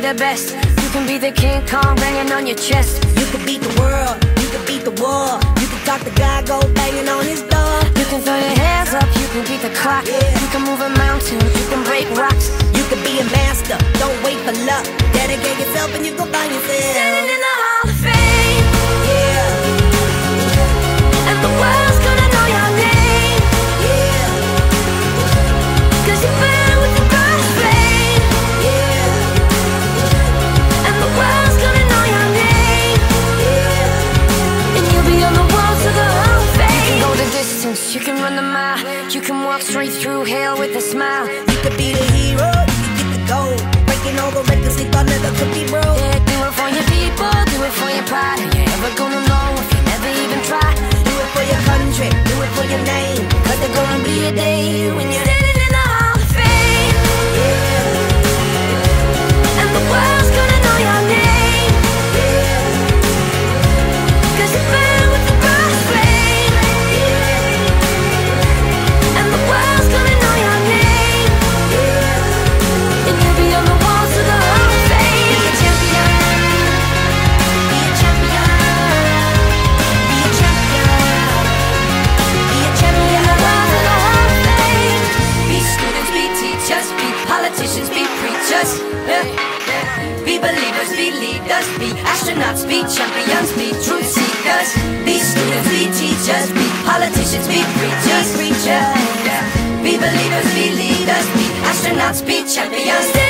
the best. You can be the King Kong banging on your chest. You can beat the world, you can beat the war. You can talk to God, go banging on his door. You can throw your hands up, you can beat the clock. You can move a mountain, you can break rocks. You can be a master, don't wait for luck. Dedicate yourself and you go find yourself. Standing in the Hall of Fame, yeah. and the world's gonna know your name, Yeah, 'cause you burn with the brightest flame, yeah, and the world's gonna know your name, yeah. and you'll be on the walls of the Hall of Fame. You can go the distance, you can run the mile. You can walk straight through hell with a smile. You could be the hero, you can get the gold. Breaking all the records they thought never could be broke. Yeah, do it for your people, do it for your pride. Are you ever gonna know if you never even try? Do it for your country, do it for your name. 'Cause there's gonna be a day when you're Standing in the Hall of Fame, and the world's gonna know your name, 'cause you burn with the brightest flame, and the world's gonna know your name, and you'll be on the walls of the Hall of Fame. Be a champion, be a champion, be a champion, be a champion. the walls of the Hall of Fame. Be students, be teachers, be politicians, be preachers, be believers, be leaders, be astronauts, be champions, be truth seekers. Be students, be teachers, be politicians, be preachers, be believers, be leaders, be astronauts, be champions.